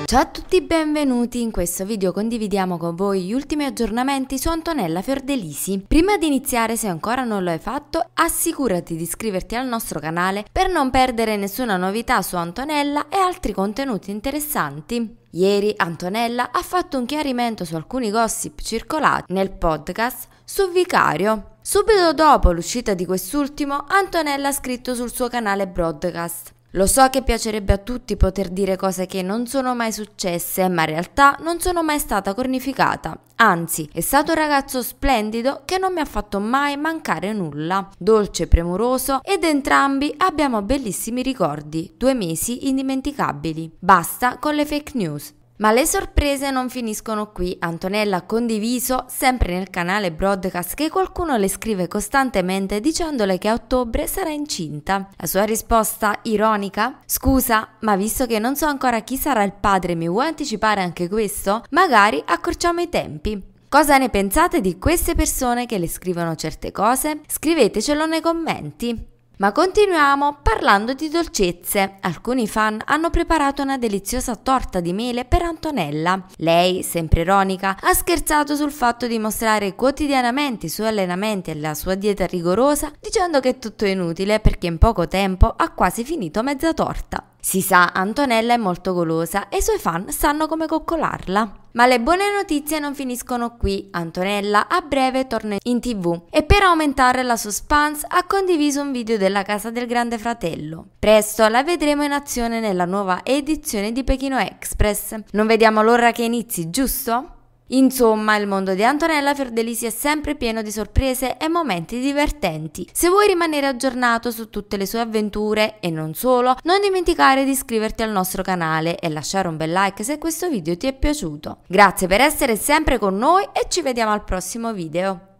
Ciao a tutti, benvenuti. In questo video condividiamo con voi gli ultimi aggiornamenti su Antonella Fiordelisi. Prima di iniziare, se ancora non lo hai fatto, assicurati di iscriverti al nostro canale per non perdere nessuna novità su Antonella e altri contenuti interessanti. Ieri Antonella ha fatto un chiarimento su alcuni gossip circolati nel podcast su Vicario. Subito dopo l'uscita di quest'ultimo, Antonella ha scritto sul suo canale broadcast: lo so che piacerebbe a tutti poter dire cose che non sono mai successe, ma in realtà non sono mai stata cornificata. Anzi, è stato un ragazzo splendido che non mi ha fatto mai mancare nulla. Dolce e premuroso, ed entrambi abbiamo bellissimi ricordi, 2 mesi indimenticabili. Basta con le fake news. Ma le sorprese non finiscono qui. Antonella ha condiviso, sempre nel canale broadcast, che qualcuno le scrive costantemente dicendole che a ottobre sarà incinta. La sua risposta ironica? Scusa, ma visto che non so ancora chi sarà il padre, mi vuoi anticipare anche questo? Magari accorciamo i tempi. Cosa ne pensate di queste persone che le scrivono certe cose? Scrivetecelo nei commenti. Ma continuiamo parlando di dolcezze. Alcuni fan hanno preparato una deliziosa torta di mele per Antonella. Lei, sempre ironica, ha scherzato sul fatto di mostrare quotidianamente i suoi allenamenti e la sua dieta rigorosa, dicendo che tutto è inutile perché in poco tempo ha quasi finito mezza torta. Si sa, Antonella è molto golosa e i suoi fan sanno come coccolarla. Ma le buone notizie non finiscono qui. Antonella a breve torna in TV e per aumentare la suspense ha condiviso un video della casa del Grande Fratello. Presto la vedremo in azione nella nuova edizione di Pechino Express. Non vediamo l'ora che inizi, giusto? Insomma, il mondo di Antonella Fiordelisi è sempre pieno di sorprese e momenti divertenti. Se vuoi rimanere aggiornato su tutte le sue avventure e non solo, non dimenticare di iscriverti al nostro canale e lasciare un bel like se questo video ti è piaciuto. Grazie per essere sempre con noi e ci vediamo al prossimo video.